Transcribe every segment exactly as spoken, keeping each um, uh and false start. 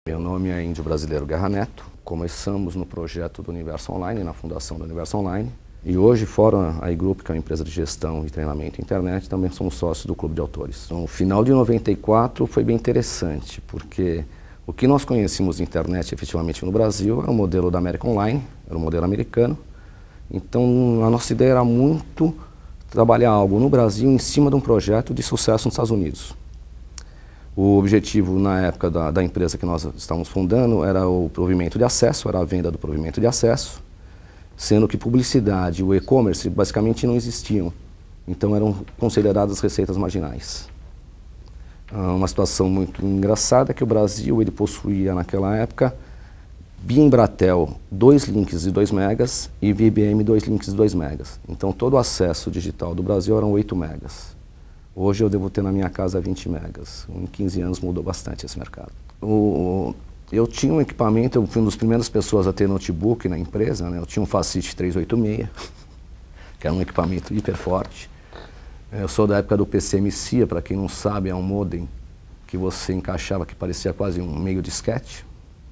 Meu nome é Índio Brasileiro Guerra Neto. Começamos no projeto do Universo Online, na fundação do Universo Online. E hoje, fora a iGroup, que é uma empresa de gestão e treinamento internet, também somos sócios do Clube de Autores. No final de noventa e quatro foi bem interessante, porque o que nós conhecemos de internet efetivamente no Brasil era o modelo da América Online, era o modelo americano. Então a nossa ideia era muito trabalhar algo no Brasil em cima de um projeto de sucesso nos Estados Unidos. O objetivo na época da, da empresa que nós estávamos fundando era o provimento de acesso, era a venda do provimento de acesso, sendo que publicidade e o e-commerce basicamente não existiam. Então eram consideradas receitas marginais. Uma situação muito engraçada é que o Brasil ele possuía naquela época B I M Embratel dois links de dois megas e V I B M dois links de dois megas. Então todo o acesso digital do Brasil eram oito megas. Hoje eu devo ter na minha casa vinte megas. Em quinze anos mudou bastante esse mercado. O, eu tinha um equipamento, eu fui uma das primeiras pessoas a ter notebook na empresa, né? Eu tinha um Facit trezentos e oitenta e seis, que era um equipamento hiper forte. Eu sou da época do P C M C I A, para quem não sabe, é um modem que você encaixava que parecia quase um meio disquete.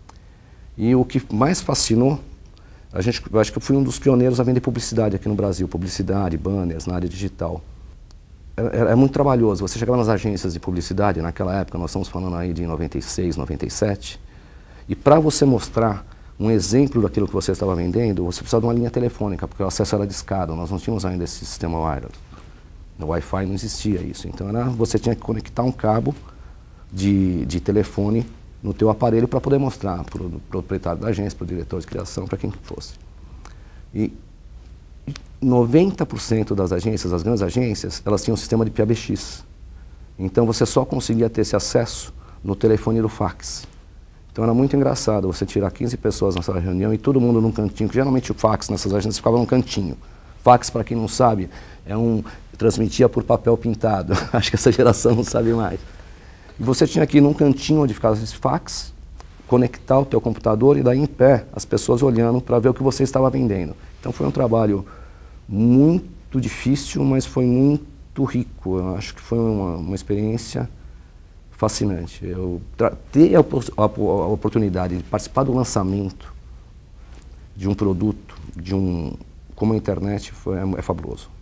E o que mais fascinou, a gente, eu acho que eu fui um dos pioneiros a vender publicidade aqui no Brasil, publicidade, banners na área digital. É, é muito trabalhoso. Você chegava nas agências de publicidade, naquela época, nós estamos falando aí de noventa e seis, noventa e sete, e para você mostrar um exemplo daquilo que você estava vendendo, você precisava de uma linha telefônica, porque o acesso era discado, nós não tínhamos ainda esse sistema wireless. No Wi-Fi não existia isso, então era, você tinha que conectar um cabo de, de telefone no teu aparelho para poder mostrar para o proprietário da agência, para o diretor de criação, para quem fosse. E noventa por cento das agências, as grandes agências, elas tinham um sistema de P A B X. Então você só conseguia ter esse acesso no telefone do fax. Então era muito engraçado você tirar quinze pessoas na sala de reunião e todo mundo num cantinho, que geralmente o fax nessas agências ficava num cantinho. Fax, para quem não sabe, é um transmitia por papel pintado. Acho que essa geração não sabe mais. E você tinha que ir num cantinho onde ficava esse fax, conectar o teu computador e daí em pé as pessoas olhando para ver o que você estava vendendo. Então foi um trabalho muito difícil, mas foi muito rico. Eu acho que foi uma, uma experiência fascinante. Eu ter a, a, a oportunidade de participar do lançamento de um produto, de um, como a internet, foi, é, é fabuloso.